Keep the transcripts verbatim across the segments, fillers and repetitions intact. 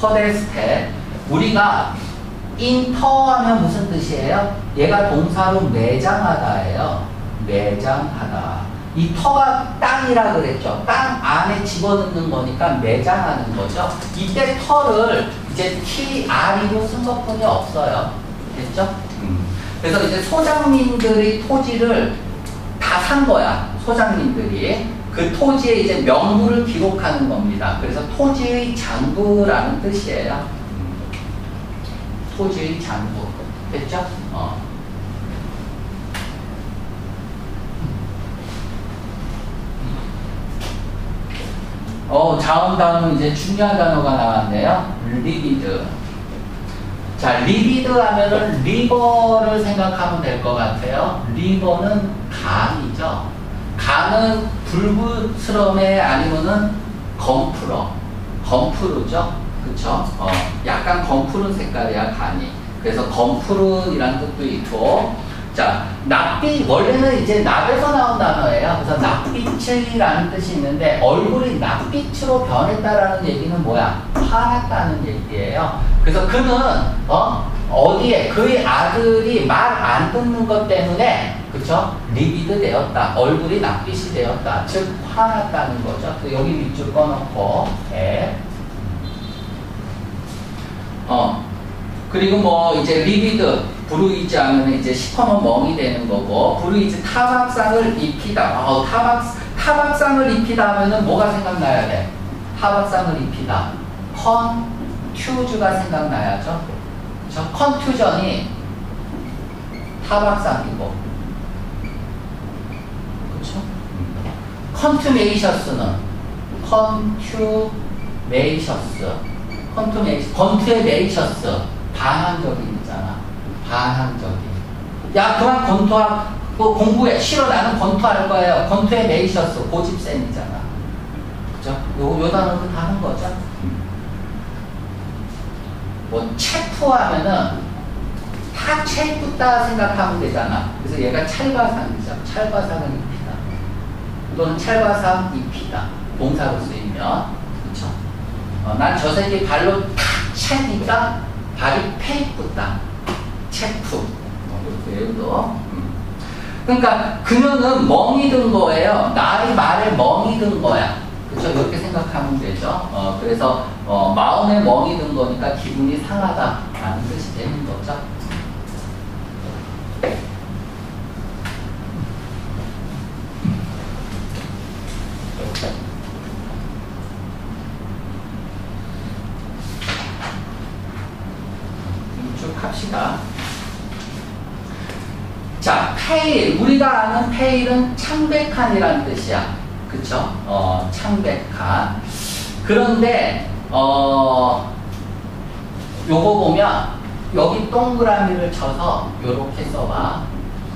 터데스테. 우리가 인터 하면 무슨 뜻이에요? 얘가 동사로 매장하다예요. 매장하다. 이 터가 땅이라 그랬죠. 땅 안에 집어넣는 거니까 매장하는 거죠. 이때 터를 이제 티, 알이로 쓴 것뿐이 없어요. 됐죠? 음. 그래서 이제 소장민들이 토지를 다 산 거야. 소장민들이. 그 토지에 이제 명부를 기록하는 겁니다. 그래서 토지의 장부라는 뜻이에요. 음. 토지의 장부. 됐죠? 어. 어, 다음 단어는 이제 중요한 단어가 나왔네요. 리비드. 자, 리비드 하면은 리버를 생각하면 될 것 같아요. 리버는 강이죠. 강은 불구스럼에 아니면은 검푸러. 검푸르죠. 그쵸? 어, 약간 검푸른 색깔이야, 강이. 그래서 검푸른이라는 뜻도 있고. 자, 낯빛, 원래는 이제 납에서 나온 단어예요. 그래서 낯빛이라는 뜻이 있는데, 얼굴이 낯빛으로 변했다라는 얘기는 뭐야? 화났다는 얘기예요. 그래서 그는, 어, 어디에, 그의 아들이 말 안 듣는 것 때문에, 그쵸? 리비드 되었다. 얼굴이 낯빛이 되었다. 즉, 화났다는 거죠. 여기 밑줄 꺼놓고, 네. 어. 그리고 뭐, 이제 리비드. 부르이즈 하면 이제 시커먼 멍이 되는 거고, 부르이즈 타박상을 입히다. 어, 타박, 타박상을 입히다 하면은 뭐가 생각나야 돼? 타박상을 입히다. 컨투즈가 생각나야죠. 저 컨투전이 타박상이고, 그쵸? 컨투메이셔스는 컨투메이셔스. 컨투메이셔스. 컨투메이셔스. 반항적인 있잖아. 반항적인. 야, 그만 권투하고 공부해. 싫어, 나는 권투할 거예요. 권투에 메이셔스, 고집센이잖아. 그죠? 요, 요 단어도 다 하는 거죠. 뭐, 체프 하면은, 다 체프다 생각하면 되잖아. 그래서 얘가 찰바상이죠. 찰바상을 입히다. 또는 찰바상 입히다. 동사로 쓰이면. 그쵸? 어, 난 저 새끼 발로 탁 채니까 발이 페이프다. 체프. 이렇게 외우도. 음. 그러니까 그녀는 멍이 든 거예요. 나의 말에 멍이 든 거야. 그렇죠? 이렇게 생각하면 되죠. 어, 그래서 어, 마음에 멍이 든 거니까 기분이 상하다라는 뜻이 되는 거죠. 쭉 합시다. 자, 페일. 우리가 아는 페일은 창백한이라는 뜻이야. 그쵸? 어, 창백한. 그런데, 어, 요거 보면, 여기 동그라미를 쳐서, 요렇게 써봐.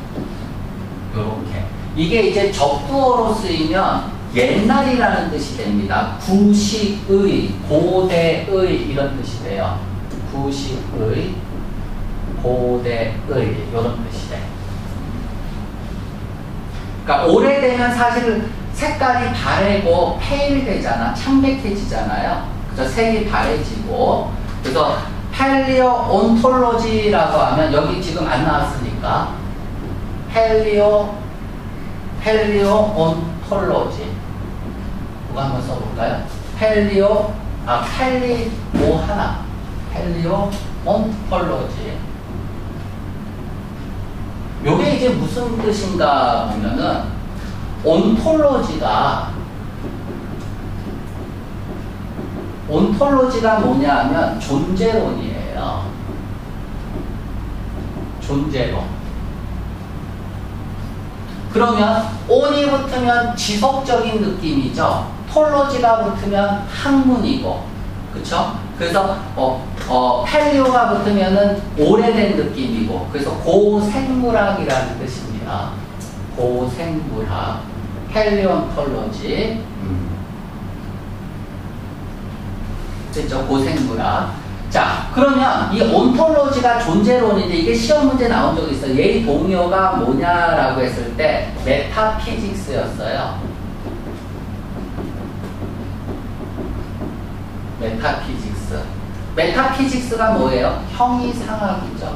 요렇게. 이게 이제 적두어로 쓰이면, 옛날이라는 뜻이 됩니다. 구식의, 고대의, 이런 뜻이 돼요. 구식의, 고대의, 이런 뜻이 돼. 그러니까 오래되면 사실 색깔이 바래고 페일 되잖아. 창백해지잖아요. 그래서 색이 바래지고. 그래서 팰리오 온톨로지라고 하면 여기 지금 안 나왔으니까 팰리오 팰리오 온톨로지 그거 한번 써볼까요? 팰리오 아 팰리오 하나 팰리오 온톨로지. 요게 이제 무슨 뜻인가 보면은, 온톨로지가, 온톨로지가 뭐냐 하면 존재론이에요. 존재론. 그러면, 온이 붙으면 지속적인 느낌이죠. 톨로지가 붙으면 학문이고, 그쵸? 그래서, 어, 어, 팰리오가 붙으면은 오래된 느낌이고, 그래서 고생물학이라는 뜻입니다. 고생물학. 팰리온톨로지. 음. 됐죠? 고생물학. 자, 그러면 이 온톨로지가 존재론인데 이게 시험 문제 나온 적이 있어요. 얘의 동의어가 뭐냐라고 했을 때 메타피직스였어요. 메타피직스. 메타피직스가 뭐예요? 형이상학이죠.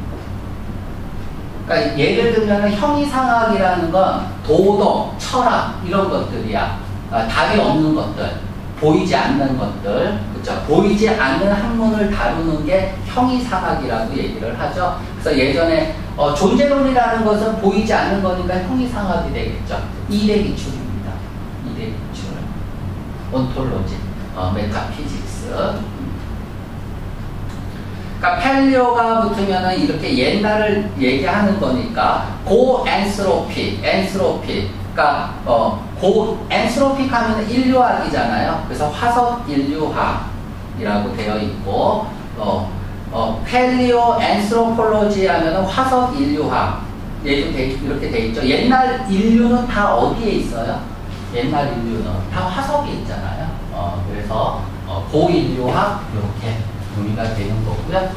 그러니까 예를 들면 형이상학이라는 건 도덕, 철학 이런 것들이야. 아, 답이 없는 것들, 보이지 않는 것들, 그렇죠? 보이지 않는 학문을 다루는 게 형이상학이라고 얘기를 하죠. 그래서 예전에 어, 존재론이라는 것은 보이지 않는 거니까 형이상학이 되겠죠. 이대 기출입니다. 이대 기출. 온톨로지, 어, 메타피직스. 그러니까 펠리오가 붙으면은 이렇게 옛날을 얘기하는 거니까 고 엔스로피, 엔스로피. 그러니까 어, 고 엔스로픽 하면 인류학이잖아요. 그래서 화석 인류학이라고 되어 있고 어, 어, 펠리오 엔스로폴로지 하면은 화석 인류학 얘도 돼, 이렇게 돼 있죠. 옛날 인류는 다 어디에 있어요? 옛날 인류는 다 화석에 있잖아요. 어, 그래서 어, 고인류학 이렇게 의미가 되는 거고요.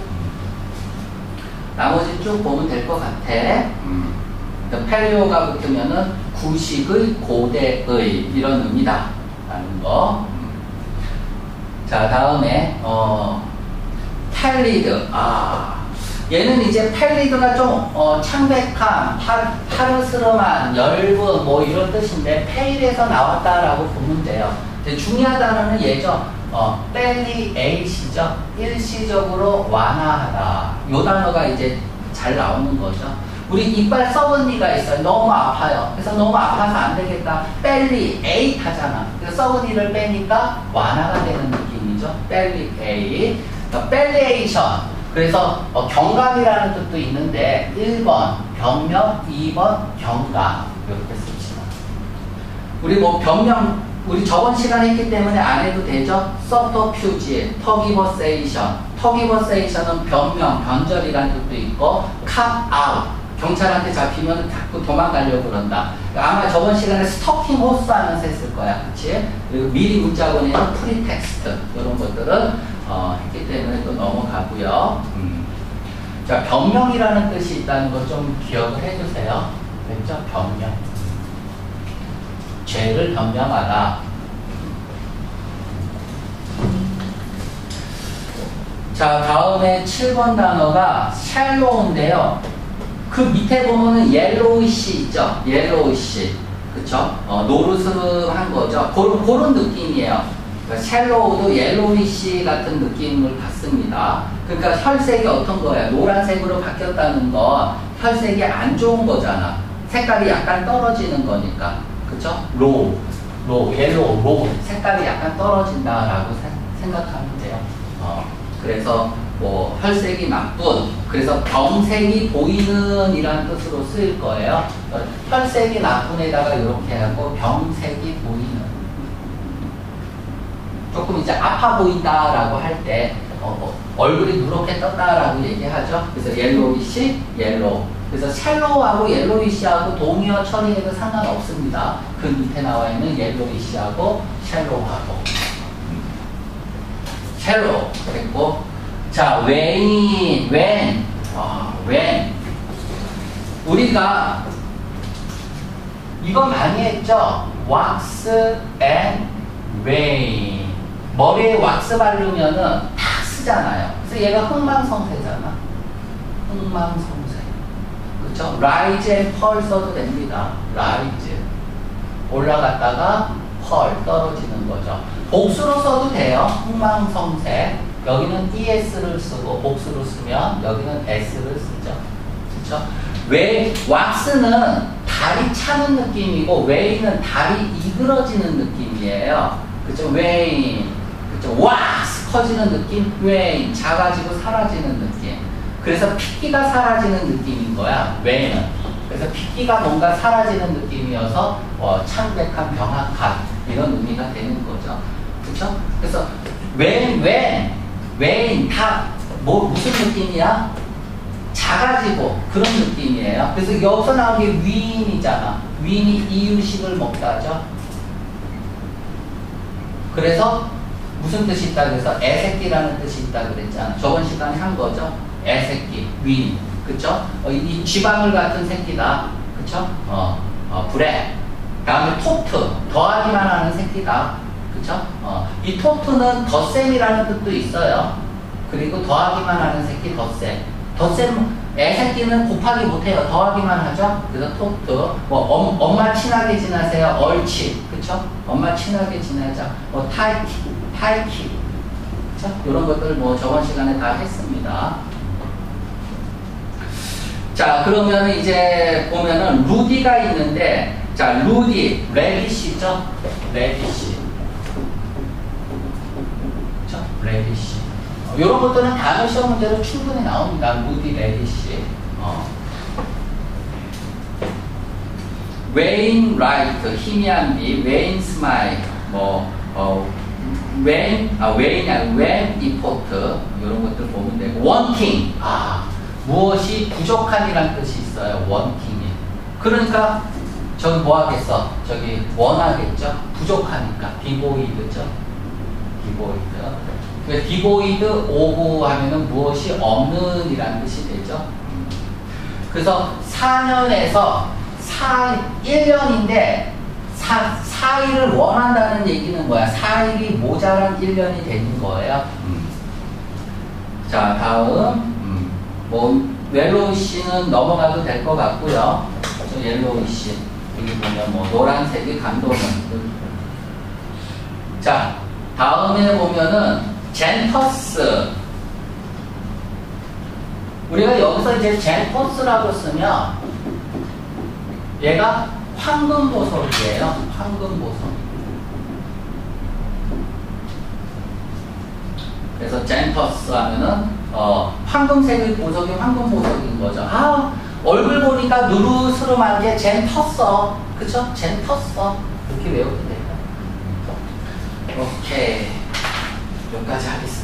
나머지 쭉 보면 될 것 같아. 음. 펠리오가 붙으면은 구식의 고대의 이런 의미다 라는 거. 음. 자, 다음에 어, 펠리드. 아, 얘는 이제 펠리드가 좀 어, 창백한, 파, 파르스름한, 엷은 뭐 이런 뜻인데 페일에서 나왔다라고 보면 돼요. 중요하다는 얘죠. 어, 펠리에이시죠. 일시적으로 완화하다. 요 단어가 이제 잘 나오는 거죠. 우리 이빨 썩은 이가 있어요. 너무 아파요. 그래서 너무 아파서 안 되겠다. 펠리에이트 하잖아. 그래서 썩은 이를 빼니까 완화가 되는 느낌이죠. 펠리에이트. 그러니까 펠리에이션. 그래서 어, 경감이라는 뜻도 있는데 일 번 변명, 이 번 경감 이렇게 씁시다. 우리 뭐 변명 우리 저번 시간에 했기 때문에 안 해도 되죠? 서터퓨지, 터기버세이션. 터기버세이션은 변명, 변절이라는 뜻도 있고 캅아웃. 경찰한테 잡히면 자꾸 도망가려고 그런다. 아마 저번 시간에 스토킹 호스 하면서 했을 거야. 그치? 그리고 미리 문자원에는 프리텍스트 이런 것들은 어, 했기 때문에 또 넘어가고요. 음. 자, 변명이라는 뜻이 있다는 거 좀 기억을 해주세요. 됐죠? 변명. 죄를 변명하라. 자, 다음에 칠 번 단어가 샬로우인데요. 그 밑에 보면은 옐로우시 있죠? 옐로우시. 그쵸? 어, 노르스름한 거죠. 그런, 그런 느낌이에요. 그러니까 샬로우도 옐로우시 같은 느낌을 받습니다. 그러니까 혈색이 어떤 거예요? 노란색으로 바뀌었다는 건 혈색이 안 좋은 거잖아. 색깔이 약간 떨어지는 거니까. 그쵸? 로우, 로우, 옐로우, 로우. 색깔이 약간 떨어진다라고 생각하면 돼요. 어, 그래서 뭐 혈색이 나쁜, 그래서 병색이 보이는 이란 뜻으로 쓰일 거예요. 혈색이 나쁜에다가 이렇게 하고 병색이 보이는. 조금 이제 아파 보인다라고 할 때 어, 어, 얼굴이 누렇게 떴다라고 얘기하죠. 그래서 옐로우이시, 옐로우. 그래서 샬로우하고 옐로우이시하고 동의어 처리해도 상관없습니다. 그 밑에 나와 있는 옐로우이시하고 샬로우하고. 샬로우. 그리고 자, 웨인, 웬, 아, 웬. 우리가 이거 많이 했죠. 왁스 앤 웨인. 머리에 왁스 바르면은 다 쓰잖아요. 그래서 얘가 흥망성쇠잖아. 흥망성쇠. 그쵸? 라이즈 앤 펄 써도 됩니다. 라이즈. 올라갔다가 펄 떨어지는 거죠. 복수로 써도 돼요. 흥망성쇠. 여기는 이에스를 쓰고 복수로 쓰면 여기는 에스를 쓰죠. 그쵸? 왜 왁스는 다리 차는 느낌이고 웨이는 다리 이그러지는 느낌이에요. 그쵸? 웨인. 그쵸? 왁스 커지는 느낌. 웨인. 작아지고 사라지는 느낌. 그래서 핏기가 사라지는 느낌인 거야. 웨이는. 그래서 핏기가 뭔가 사라지는 느낌이어서 어, 창백한 병학한 이런 의미가 되는 거죠. 그쵸? 그래서 웬, 웬, 웬 다 뭐 무슨 느낌이야? 작아지고 그런 느낌이에요. 그래서 여기서 나온 게 위인이잖아. 위인이 이유식을 먹다죠. 그래서 무슨 뜻이 있다 그래서 애새끼라는 뜻이 있다 그랬잖아. 저번 시간에 한 거죠. 애새끼, 위인. 그쵸? 어, 이 쥐방울 같은 새끼다. 그쵸? 어, 어, 브레. 다음에 토트. 더하기만 하는 새끼다. 그쵸? 어, 이 토트는 덧셈이라는 뜻도 있어요. 그리고 더하기만 하는 새끼 덧셈. 덧셈, 애 새끼는 곱하기 못해요. 더하기만 하죠. 그래서 토트. 뭐 엄, 엄마 친하게 지나세요. 얼치. 그쵸? 엄마 친하게 지내자. 뭐 타이키, 타이키. 그쵸? 이런 것들 뭐 저번 시간에 다 했습니다. 자, 그러면 이제 보면은 루디가 있는데, 자, 루디, 레디시죠? 레디시. 그쵸? 레디시. 어, 이런 것들은 단어 시험 문제로 충분히 나옵니다. 루디, 레디시. 어. 웨인 라이트, 희미한 비, 웨인 스마일, 뭐, 어, 웨인, 아, 웨인, 아니, 웨인 이포트, 이런 것들 보면 되고, 원팅, 아, 무엇이 부족한이라는 뜻이 있어요. 원팅이. 그러니까, 저기 뭐 하겠어? 저기 원하겠죠? 부족하니까. 디보이드죠? 디보이드. 디보이드 오브 하면은 무엇이 없는 이라는 뜻이 되죠? 그래서 사 년에서 사, 일 년인데 사, 사 일을 원한다는 얘기는 뭐야? 사 일이 모자란 일 년이 되는 거예요. 음. 자, 다음. 음. 뭐, 옐로우 씨는 넘어가도 될 것 같고요. 저 옐로우 씨. 여기 보면 뭐, 노란색이 감도는. 자, 다음에 보면은, 젠터스. 우리가 여기서 이제 젠터스라고 쓰면, 얘가 황금보석이에요. 황금보석. 그래서 젠터스 하면은 어, 황금색의 보석이 황금보석인 거죠. 아, 얼굴 보니까 누르스름한 게 젠터스. 그쵸? 젠터스. 이렇게 외우면 돼요. 오케이. 여기까지 하겠습니다.